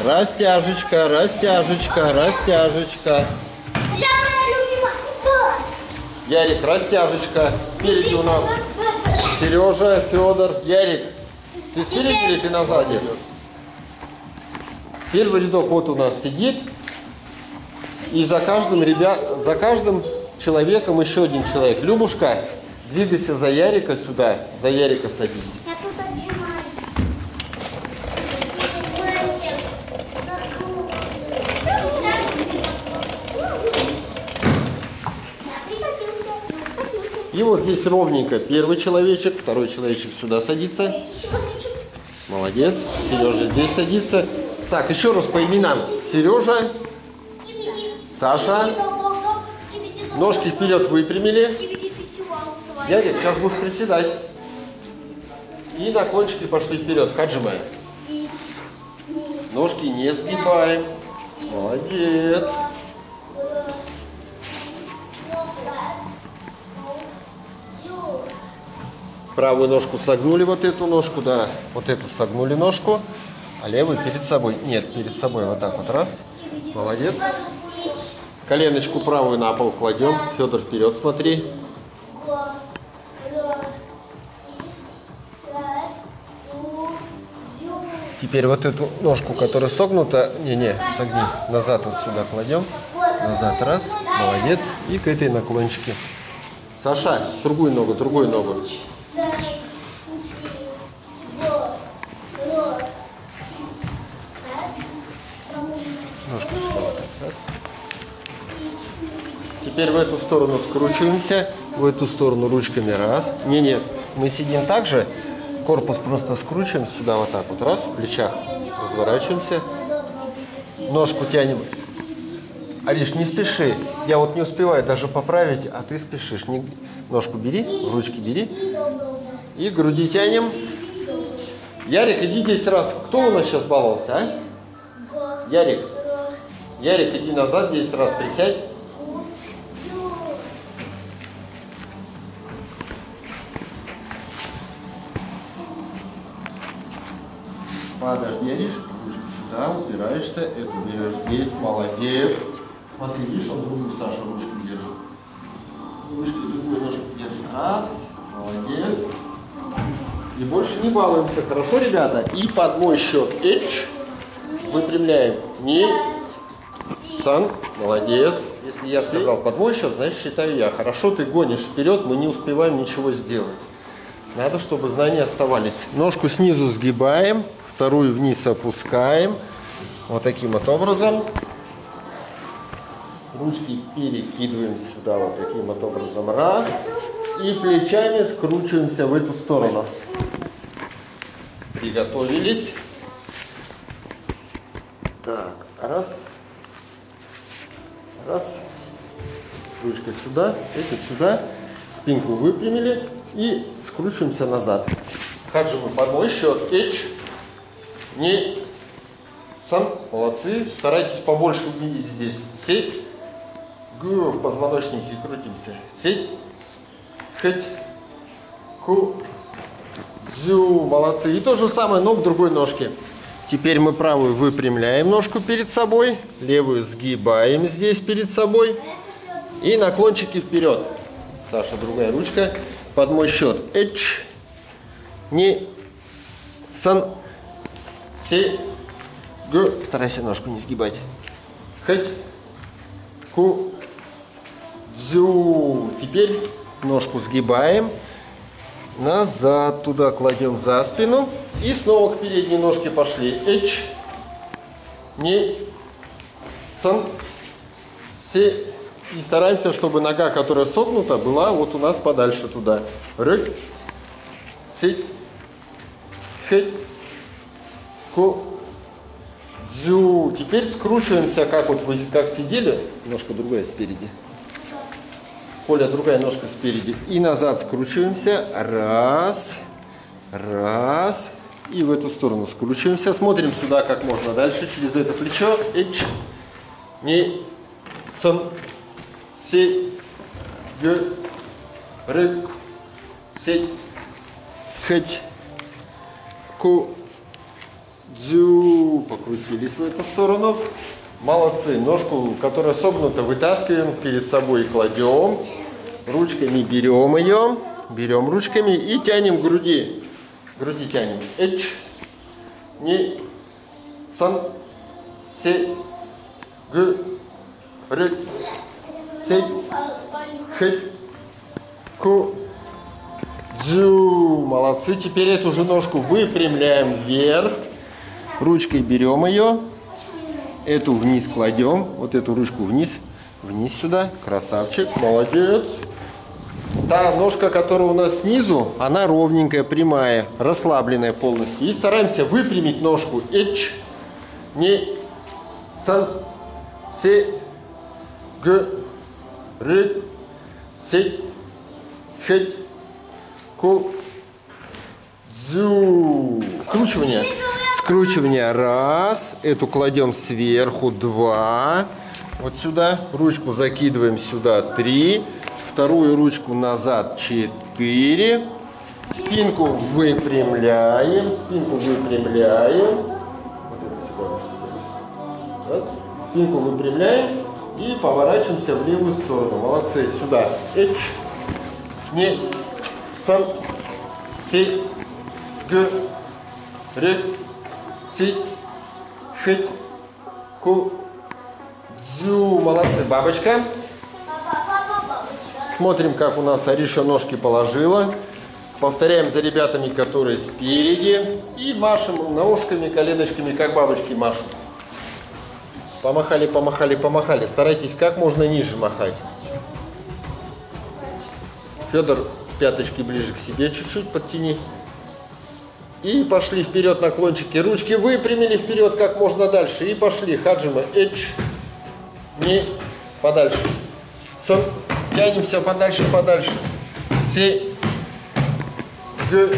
Растяжечка, растяжечка, растяжечка. Ярик, растяжечка. Спереди у нас Сережа, Федор. Ярик, ты спереди или ты назади? Первый рядок вот у нас сидит. И за каждым человеком еще один человек. Любушка, двигайся за Ярика сюда. За Ярика садись. Я тут отжимаю. И вот здесь ровненько. Первый человечек, второй человечек сюда садится. Молодец. Сережа здесь садится. Так, еще раз по именам. Сережа, Саша. Ножки вперед выпрямили. Ярик, сейчас будешь приседать. И наклончики пошли вперед. Хаджима. Ножки не сгибаем. Молодец. Правую ножку согнули, вот эту ножку, да. Вот эту согнули ножку, а левую перед собой. Нет, перед собой вот так вот. Раз. Молодец. Коленочку правую на пол кладем. Федор, вперед смотри. Теперь вот эту ножку, которая согнута, согни, назад вот сюда кладем. Назад, раз. Молодец. И к этой наклончике. Саша, другую ногу, другую ногу. Ножку сюда вот так. Раз. Теперь в эту сторону скручиваемся, в эту сторону ручками. Раз. Не, мы сидим так же, корпус просто скручиваем сюда вот так вот. Раз, в плечах разворачиваемся, ножку тянем. Ариш, не спеши, я вот не успеваю даже поправить, а ты спешишь. Ножку бери, ручки бери и груди тянем. Ярик, иди 10 раз. Кто у нас сейчас баловался, а? Ярик, иди назад 10 раз, присядь. Подожди, Ариш, ручку сюда, упираешься, эту берешь здесь, молодец. Смотри, видишь, он другую Саша ручку держит. Ручкой другую ножку держит. Раз, молодец. И больше не балуемся, хорошо, ребята? И под мой счет H выпрямляем. Не, Сан, молодец. Если я сказал под мой счет, значит считаю я. Хорошо, ты гонишь вперед, мы не успеваем ничего сделать. Надо, чтобы знания оставались. Ножку снизу сгибаем, вторую вниз опускаем. Вот таким вот образом. Ручки перекидываем сюда вот таким вот образом. Раз. И плечами скручиваемся в эту сторону. Приготовились. Так, раз. Раз. Ручка сюда, это сюда. Спинку выпрямили и скручиваемся назад. Хаджимы под мой счет. H. Не. Сан. Молодцы. Старайтесь побольше увидеть здесь. Сеть. Гу в позвоночнике крутимся. Сеть. Хоть. Ку. Дзю. Молодцы. И то же самое, но в другой ножке. Теперь мы правую выпрямляем ножку перед собой. Левую сгибаем здесь перед собой. И наклончики вперед. Саша, другая ручка. Под мой счет. H. Не. Сан. Се. Г. Старайся ножку не сгибать. Хоть. Ку. Дзю. Теперь ножку сгибаем. Назад туда кладем за спину. И снова к передней ножке пошли. H. Не. Сан. Се. И стараемся, чтобы нога, которая согнута, была вот у нас подальше туда. Рык. Сеть. Хеть. Ку. Дзю. Теперь скручиваемся, как вот вы как сидели. Ножка другая спереди. Коля, другая ножка спереди. И назад скручиваемся. Раз. Раз. И в эту сторону скручиваемся. Смотрим сюда как можно дальше. Через это плечо. H. Не. Сан. Се. Г. Ры. Сеть. Хоть. Ку. Дзю. Покрутились в эту сторону. Молодцы. Ножку, которая согнута, вытаскиваем перед собой и кладем. Ручками берем ее. Берем ручками и тянем к груди. К груди тянем. Эч. Ни. Сан. Се. Г. Р. Се. Хэ. Ку. Дзю. Молодцы. Теперь эту же ножку выпрямляем вверх. Ручкой берем ее. Эту вниз кладем. Вот эту ручку вниз. Вниз сюда. Красавчик. Молодец. Та ножка, которая у нас снизу, она ровненькая, прямая, расслабленная полностью. И стараемся выпрямить ножку. Эч. Не. Сан. Се. Г. Р. Се. Хэ. Ку. Дзю. Скручивание. Скручивание. Раз. Эту кладем сверху. Два. Вот сюда. Ручку закидываем сюда. Три. Вторую ручку назад. Четыре. Спинку выпрямляем. Спинку выпрямляем. Вот это сюда ручку ставим. Раз. Спинку выпрямляем. И поворачиваемся в левую сторону. Молодцы. Сюда. Эч. Не. Сан. Се. Г. Р. Си. Хэ. Ку. Дзю. Молодцы. Бабочка. Смотрим, как у нас Ариша ножки положила. Повторяем за ребятами, которые спереди. И машем ножками, коленочками, как бабочки машут. Помахали, помахали, помахали. Старайтесь как можно ниже махать. Федор, пяточки ближе к себе чуть-чуть подтяни. И пошли вперед, наклончики. Ручки выпрямили вперед как можно дальше. И пошли. Хаджима. Эч. Не. Подальше. Сан. Тянемся подальше, подальше. Се. Г.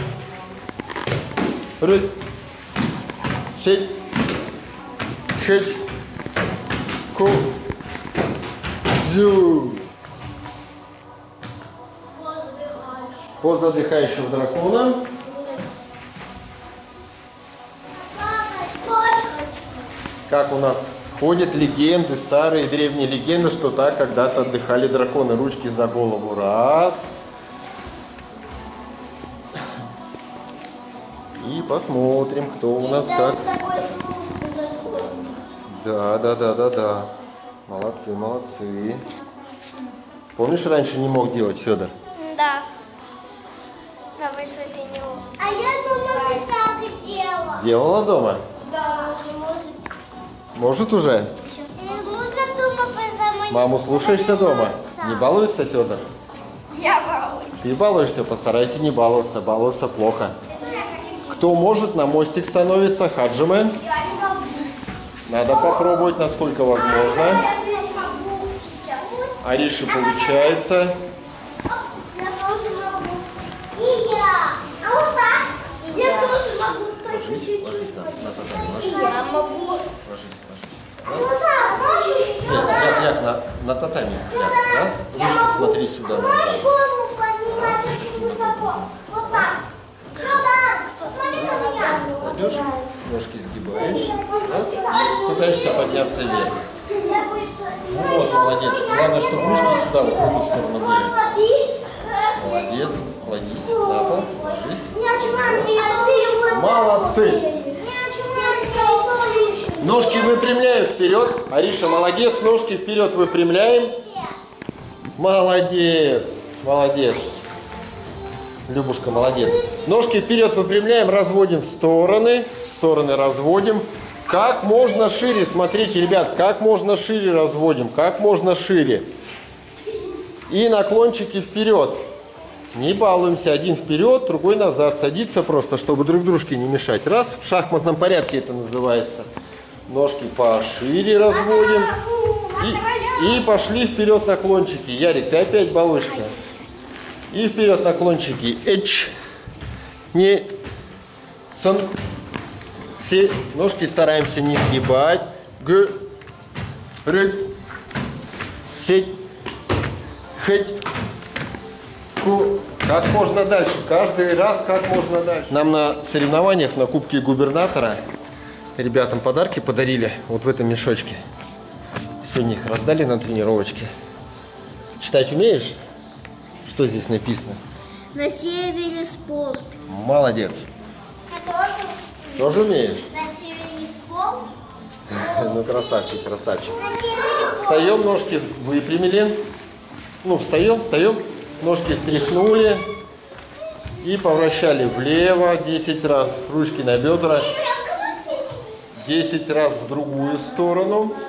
Р. Се. Хэ. Ку. Дзю. Поза отдыхающего дракона. Как у нас ходят легенды, старые древние легенды, что так когда-то отдыхали драконы. Ручки за голову. Раз. И посмотрим, кто у нас как. Да. Молодцы, молодцы. Помнишь, раньше не мог делать, Федор? Да. На высоте него. А я дома и так делала. Делала дома? Да, может. Может уже? Можно дома позамыть. Маму слушаешься дома? Не балуется Федор? Я балуюсь. Ты балуешься, постарайся не баловаться. Баловаться плохо. Кто может, на мостик становится. Хаджиме. Надо попробовать, насколько возможно. Арише получается. Я тоже могу. И я. А вот так. Я тоже могу. Только чуть-чуть. Я могу. Ляг на татами. Раз. Ручки смотри сюда назад. Вот так. Смотри на меня. Кладешь, ножки сгибаешь. Раз. Пытаешься подняться вверх. Вот, молодец. Главное, чтобы ручки сюда, вот в эту сторону были. Молодец. Кладись на пол. Ложись. Молодцы. Ножки выпрямляем вперед. Ариша, молодец. Ножки вперед выпрямляем. Молодец. Молодец. Любушка, молодец. Ножки вперед выпрямляем, разводим в стороны. В стороны разводим. Как можно шире. Смотрите, ребят, как можно шире разводим. Как можно шире. И наклончики вперед. Не балуемся. Один вперед, другой назад. Садиться просто, чтобы друг дружке не мешать. Раз. В шахматном порядке это называется. Ножки пошире разводим. И пошли вперед наклончики. Ярик, ты опять балуешься. И вперед наклончики. Эч. Не. Сан. Се. Ножки стараемся не сгибать. Г. Р. Се. Хэ. Ку. Как можно дальше. Каждый раз как можно дальше. Нам на соревнованиях на Кубке Губернатора ребятам подарки подарили вот в этом мешочке. Сегодня их раздали на тренировочке. Читать умеешь? Что здесь написано? На севере спорт. Молодец. Тоже умеешь? На севере спорт. Ну, красавчик, красавчик. На севере Встаем, ножки выпрямили. Ну, встаем. Ножки стряхнули. И повращали влево 10 раз. Ручки на бедра. 10 раз в другую сторону.